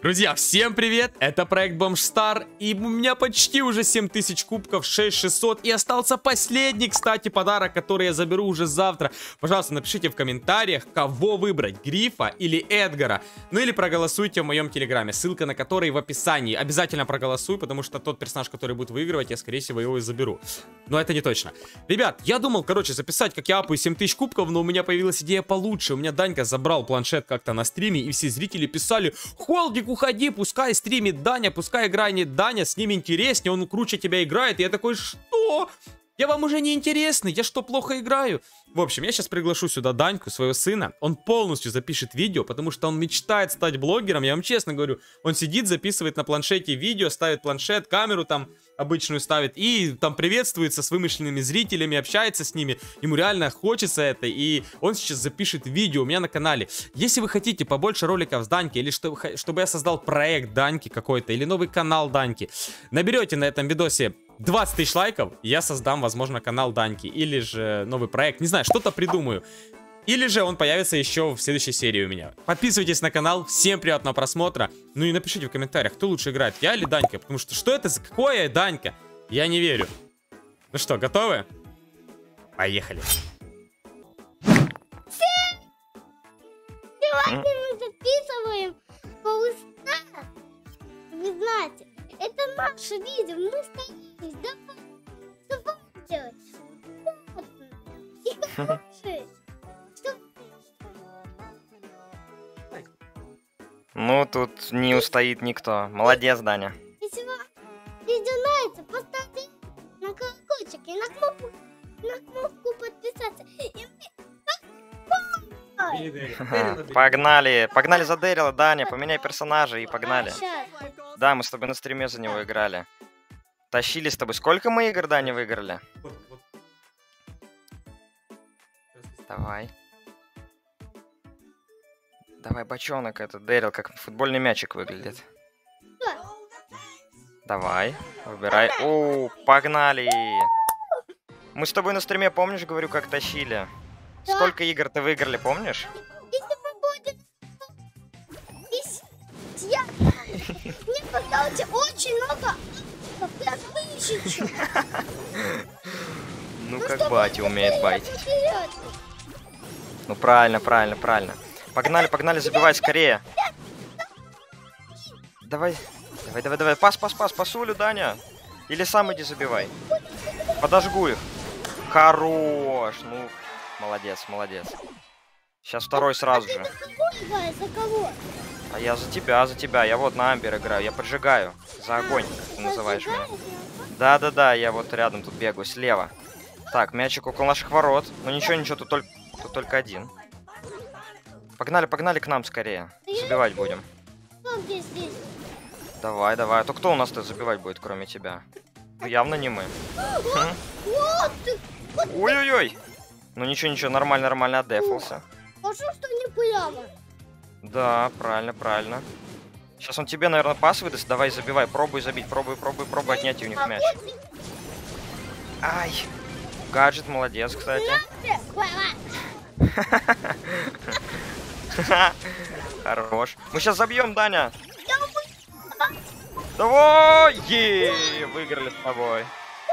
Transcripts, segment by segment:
Друзья, всем привет! Это проект Бомжстар, и у меня почти уже 7000 кубков, 6600, и остался последний, кстати, подарок, который я заберу уже завтра. Пожалуйста, напишите в комментариях, кого выбрать, Грифа или Эдгара. Ну или проголосуйте в моем телеграме, ссылка на который в описании. Обязательно проголосуй, потому что тот персонаж, который будет выигрывать, я, скорее всего, его и заберу. Но это не точно. Ребят, я думал, короче, записать, как я апаю 7000 кубков, но у меня появилась идея получше. У меня Данька забрал планшет как-то на стриме, и все зрители писали: Холдик, уходи, пускай стримит Даня, пускай играет Даня, с ним интереснее, он круче тебя играет. И я такой: что? Я вам уже не интересный, я что, плохо играю? В общем, я сейчас приглашу сюда Даньку, своего сына. Он полностью запишет видео, потому что он мечтает стать блогером. Я вам честно говорю, он сидит, записывает на планшете видео, ставит планшет, камеру там обычную ставит и там приветствуется с вымышленными зрителями, общается с ними. Ему реально хочется это, и он сейчас запишет видео у меня на канале. Если вы хотите побольше роликов с Даньки, или чтобы я создал проект Даньки какой-то, или новый канал Даньки, наберете на этом видосе 20 тысяч лайков, я создам, возможно, канал Даньки, или же новый проект, не знаю, что-то придумаю. Или же он появится еще в следующей серии у меня. Подписывайтесь на канал, всем приятного просмотра. Ну и напишите в комментариях, кто лучше играет, я или Данька. Потому что это за какое Данька? Я не верю. Ну что, готовы? Поехали. Сегодня мы записываем полуста. Вы знаете, это наше видео. Мы стоим. Давай делать. И хорошие. Ну, тут не устоит никто. Молодец, Даня. Если вам видео нравится, поставьте на колокольчик и на кнопку подписаться. Погнали. Погнали за Дэрила, Даня. Поменяй персонажа и погнали. Да, мы с тобой на стриме за него играли. Тащили с тобой. Сколько мы игр, Даня, выиграли? Давай. Давай, бочонок, это Дэрил, как футбольный мячик выглядит. Давай, выбирай. О, погнали! Мы с тобой на стриме, помнишь, говорю, как тащили? Сколько игр ты выиграли, помнишь? Если вы будете... Мне поставьте очень много... 5000. Ну, как батя умеет байтить. Ну, правильно. Погнали, забивай скорее. Давай. Пас, пасулю, Даня. Или сам иди забивай. Подожгу их. Хорош. Ну, молодец. Сейчас второй сразу же. За кого? А я за тебя. Я вот на Амбер играю. Я поджигаю. За огонь, как ты называешь меня. Да, я вот рядом тут бегаю, слева. Так, мячик около наших ворот. Ну ничего, тут только один. Погнали к нам скорее. Забивать будем. Здесь. Давай. А то кто у нас-то забивать будет, кроме тебя? Ну, явно не мы. Ой-ой-ой. Ну ничего, нормально отдефался. А что не прямо? Да, правильно. Сейчас он тебе, наверное, пас выдаст. Давай, забивай. Пробуй забить. Пробуй отнять у них мяч. Ай. Гаджет, молодец, кстати. Хорош. Мы сейчас забьем, Даня. Давай! Выиграли с тобой.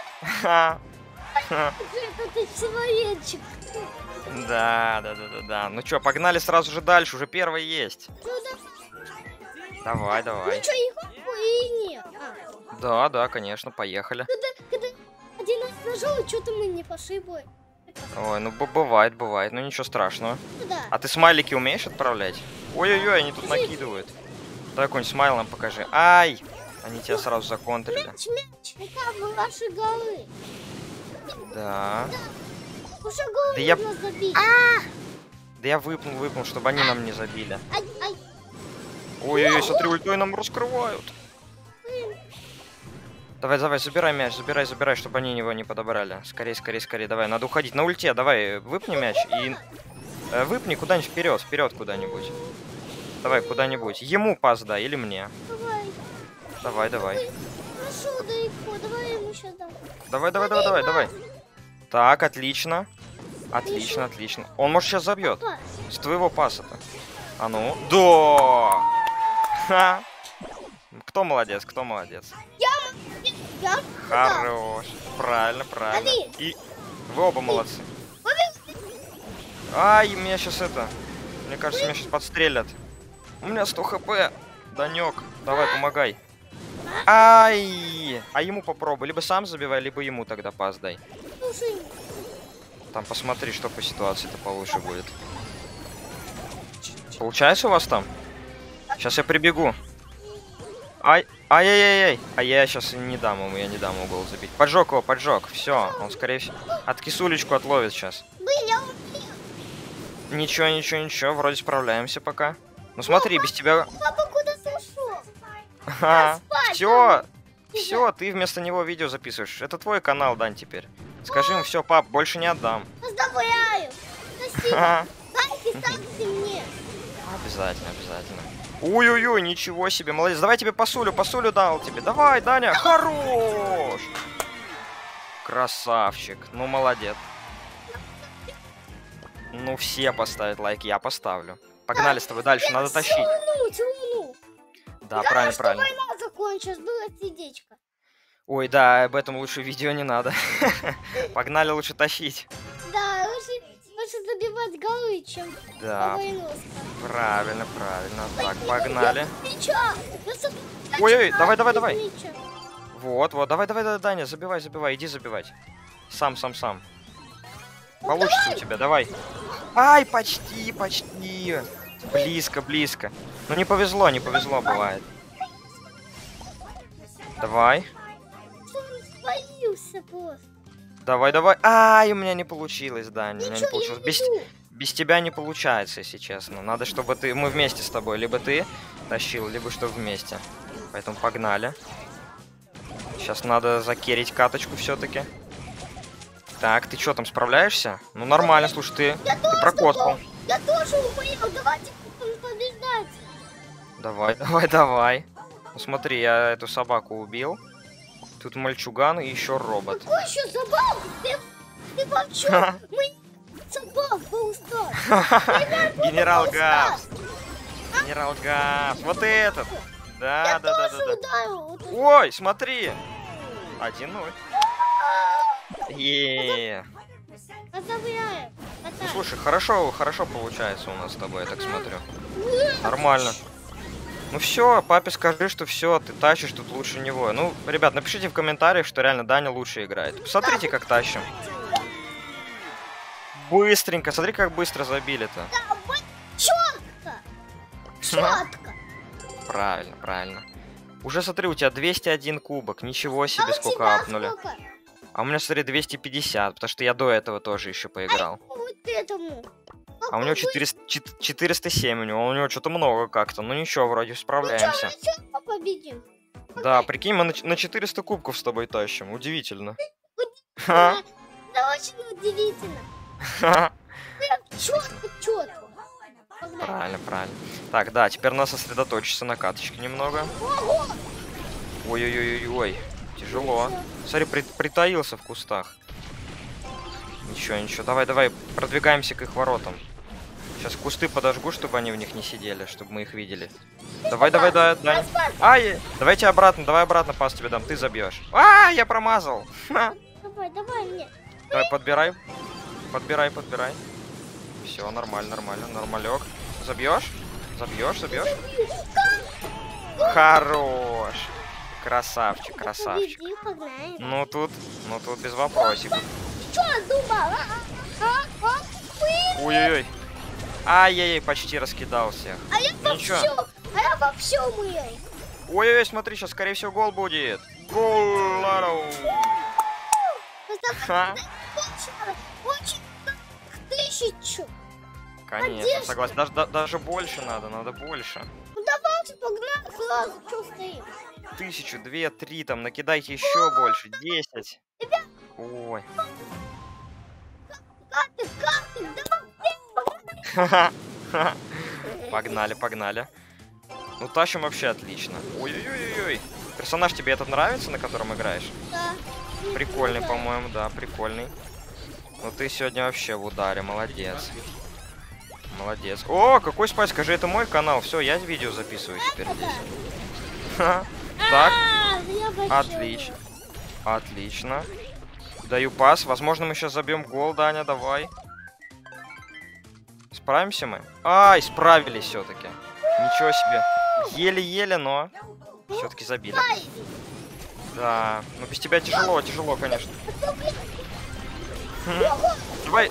Это человечек. Да. Ну что, погнали сразу же дальше. Уже первый есть. Давай. Ну что, их и нет. Да, конечно, поехали. Когда один раз нажал, что-то мы не пошли бы. Ой, ну бывает, ну ничего страшного. Да. А ты смайлики умеешь отправлять? Ой-ой-ой, они тут накидывают. Давай какой-нибудь смайл нам покажи. Ай! Они тебя сразу законтрили. Мяч, это ваши голы. Да. Уже голы Да я... нужно забить. Да я выпнул, чтобы они нам не забили. Ай. Ой-ой-ой, смотри, ультой нам раскрывают. Давай, забирай мяч, забирай, чтобы они его не подобрали. Скорее, давай, надо уходить на ульте, давай, выпни мяч и... выпни куда-нибудь вперед куда-нибудь. Давай, куда-нибудь. Ему пас дай, или мне. Давай. Нашел далеко, давай ему сейчас дам. Давай. Так, отлично. Отлично. Он, может, сейчас забьет. С твоего паса-то. А ну. Да! Ха! Кто молодец, кто молодец? Я Хорош. Правильно, правильно. Лови. И вы оба молодцы. Ай, меня сейчас это... Мне кажется, меня сейчас подстрелят. У меня 100 хп. Данек, давай, помогай. Ай! А ему попробуй. Либо сам забивай, либо ему тогда пас дай. Слушай, Там посмотри, что по ситуации-то получше будет. Получается у вас там? Сейчас я прибегу. Ай, ай-яй-яй-яй. А я сейчас не дам ему, я не дам ему гол забить. Поджег его, поджег. Все, он скорее всего от кисулечку отловит сейчас. блин, я убил. Ничего, ничего, ничего, вроде справляемся пока. Ну смотри, без тебя... Папа куда-то ушел. Все, все, ты вместо него видео записываешь. Это твой канал, Дань, теперь. Скажи ему, все, пап, больше не отдам. Поздравляю. Спасибо. Ха, Лайки ставьте мне. обязательно, обязательно. Ой-ой-ой, ничего себе, молодец. Давай тебе пасулю дал тебе. Давай, Даня, хорош. Красавчик, ну молодец. Ну все поставят лайк, я поставлю. Погнали с тобой дальше, надо тащить. Тяну. Да, правильно, правильно. Война закончилась, было сердечко. Ой, да, об этом лучше видео не надо. Погнали лучше тащить. Да, лучше забивать голы, чем Да, войну. правильно, правильно. Так, погнали. Ой-ой, давай. Вот, вот, давай, Даня, забивай, иди забивать. Сам. Получится у тебя, давай. Ай, почти. Близко. Ну не повезло, бывает. Давай. Боился просто. Давай. Ай, у меня не получилось, Даня, у меня не Ничего, я получилось. иду. Без тебя не получается, если честно. Надо, чтобы мы вместе с тобой. Либо ты тащил, либо чтобы вместе. Поэтому погнали. Сейчас надо закерить каточку все-таки. Так, ты что там, справляешься? Ну нормально, слушай, ты прокоткал. Я тоже умею, давайте побеждать. Давай. Ну смотри, я эту собаку убил. Тут мальчуган и еще робот. Какой еще собаку? Ты вообще? Мы собак был стар. Генерал Гавс. Вот этот. Да. Ударил. Ой, смотри. 1-0. Еее. Поздравляю. Ну, слушай, хорошо получается у нас с тобой, я так смотрю. Нормально. Ну все, папе скажи, что все, ты тащишь тут лучше него. Ну, ребят, напишите в комментариях, что реально Даня лучше играет. Посмотрите, как тащим. Быстренько, смотри, как быстро забили-то. Четко. Правильно. Уже смотри, у тебя 201 кубок, ничего себе, сколько апнули. А у меня, смотри, 250, потому что я до этого тоже еще поиграл. Вот этому. А у него 407 у него что-то много как-то. Ну ничего, вроде справляемся. Ничего, победим. Да, прикинь, мы на 400 кубков с тобой тащим. Удивительно. Да, очень удивительно. Четко. Правильно. Так, да, теперь надо сосредоточиться на каточке немного. Ой. Тяжело. Смотри, притаился в кустах. Ничего. Давай, продвигаемся к их воротам. Сейчас кусты подожгу, чтобы они в них не сидели, чтобы мы их видели. Давай, Дань. Ай, давай обратно пас тебе дам, ты забьешь. А, я промазал. Давай мне. Давай, подбирай. Все, нормалек. Забьешь? Хорош. Красавчик. Победи, погнали. Ну тут без вопросиков. Что думал? Ой. Ай-яй-яй, почти раскидал всех. А я вообще умею. Ой, смотри, сейчас, скорее всего, гол будет. Гол! Очень 1000. Конечно, согласен. Даже больше надо больше. Ну давайте погнали сразу, что стоим. 1000, 2, 3, там, накидайте еще больше. 10. Ой. Погнали. Ну, тащим вообще отлично. Ой. Персонаж тебе этот нравится, на котором играешь? Да. Прикольный, по-моему, да, прикольный. Ну, ты сегодня вообще в ударе, молодец. О, какой спайс, скажи, это мой канал. Все, я видео записываю теперь здесь. Так, Я большой. отлично. Отлично. Даю пас. Возможно, мы сейчас забьем гол, Даня, давай. Справимся мы? Ай, справились все-таки. Ничего себе. Еле-еле, но все-таки забили. Да, ну без тебя тяжело, тяжело, конечно. Давай.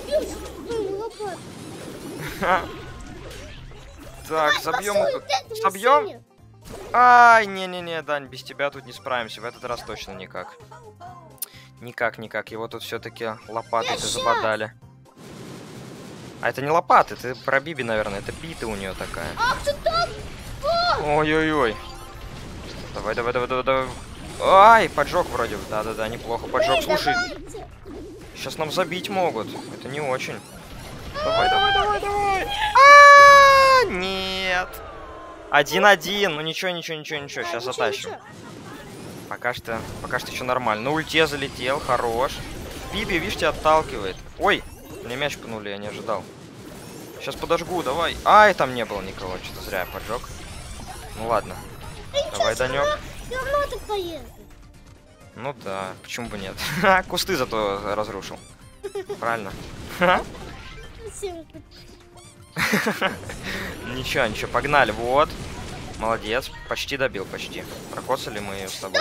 Так, забьем. Собьем? Ай, не-не-не, Дань, без тебя тут не справимся. В этот раз точно никак. Никак. Его тут все-таки лопатой-то забодали. А это не лопаты, это про Биби, наверное. Это бита у нее такая. Ой-ой-ой. Давай. Ай, поджог вроде. Да, неплохо. Поджог. Слушай, сейчас нам забить могут. Это не очень. Давай. Нет. 1-1. Ну ничего. Сейчас затащим. Пока что еще нормально. На ульте залетел. Хорош. Биби, видишь, тебя отталкивает. Ой, мне мяч пнули, я не ожидал. Сейчас подожгу, давай. Ай, там не было никого. Что-то зря я поджег. Ну ладно. Давай, Данек. Ну да, почему бы нет? Кусты зато разрушил. Правильно. Ничего, погнали. Вот. Молодец. Почти добил, почти. Прокоцали мы ее с тобой.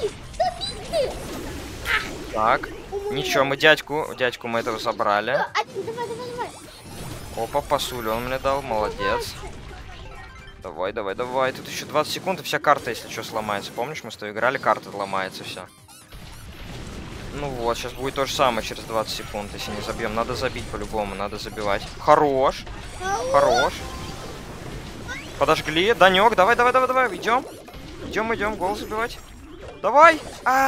Так. Ничего, мы дядьку мы этого забрали. Опа, пасулю он мне дал. Молодец. Давай. Тут еще 20 секунд, и вся карта, если что, сломается. Помнишь, мы с тобой играли, карта ломается, все. Ну вот, сейчас будет то же самое через 20 секунд, если не забьем. Надо забить по-любому, надо забивать. Хорош. Подожгли. Данек, давай. Идем, гол забивать. Давай.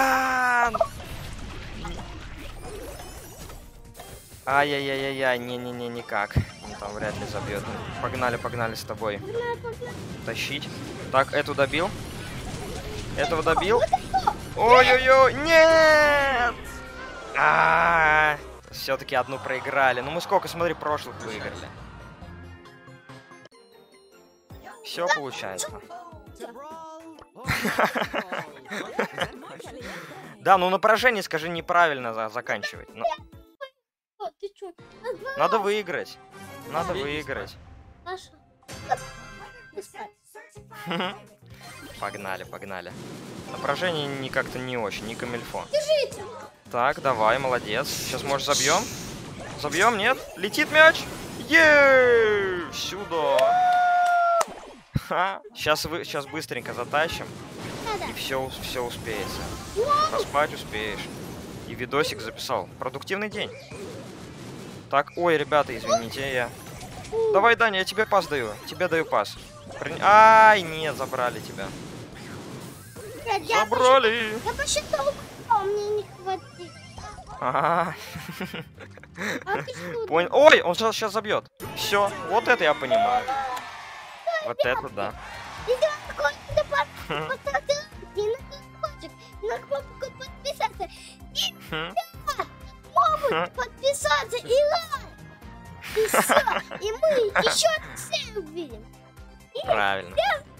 Ай-яй-яй-яй, не, никак. Он там вряд ли забьет. Погнали с тобой. Тащить. Так, эту добил. Этого добил. Ой-ой-ой, нет! Все-таки одну проиграли. Ну мы сколько, смотри, прошлых выиграли. Все получается. Да, ну на поражение, скажи, неправильно заканчивать. Надо выиграть. Погнали. На поражение как-то не очень, не камильфо. Так, давай, молодец. Сейчас, может, забьем? Забьем, нет? Летит мяч! Еее! Сюда! Сейчас быстренько затащим. И все успеется. Поспать успеешь. И видосик записал. Продуктивный день. Так, ой, ребята, извините, я... Давай, Даня, я тебе пас даю. Тебе даю пас. Ай, нет, забрали тебя. Забрали. Я посчитал, мне не хватит. Понял. Ой, он сейчас забьет. Все, вот это я понимаю. Вот это да. На кнопку подписаться. И могут подписаться и лайк. И все. И мы еще все увидим. Правильно.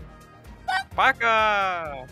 Пока.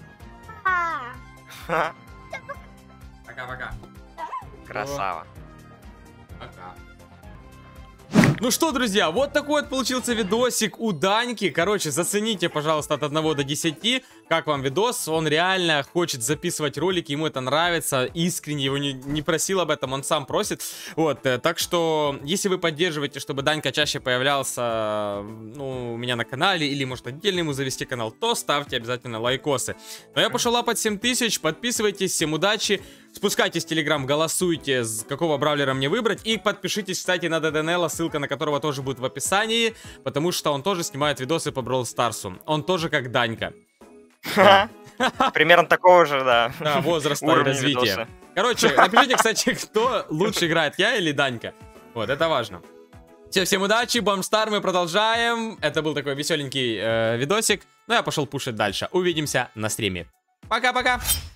Пока. Красава. Пока. Ну что, друзья, вот такой вот получился видосик у Даньки. Короче, зацените, пожалуйста, от 1 до 10, как вам видос. Он реально хочет записывать ролики, ему это нравится, искренне, его не просил об этом, он сам просит. Вот, так что, если вы поддерживаете, чтобы Данька чаще появлялся, ну, у меня на канале, или, может, отдельно ему завести канал, то ставьте обязательно лайкосы. Но я пошел лапать 7000, подписывайтесь, всем удачи. Спускайтесь в Телеграм, голосуйте, какого бравлера мне выбрать. И подпишитесь, кстати, на ДДНЛа, ссылка на которого тоже будет в описании. Потому что он тоже снимает видосы по Brawl Старсу. Он тоже как Данька. Примерно такого же, да. Возраста и развития. Короче, напишите, кстати, кто лучше играет, я или Данька. Вот, это важно. Все, всем удачи, Бомбстар, мы продолжаем. Это был такой веселенький видосик. Ну, я пошел пушить дальше. Увидимся на стриме. Пока-пока.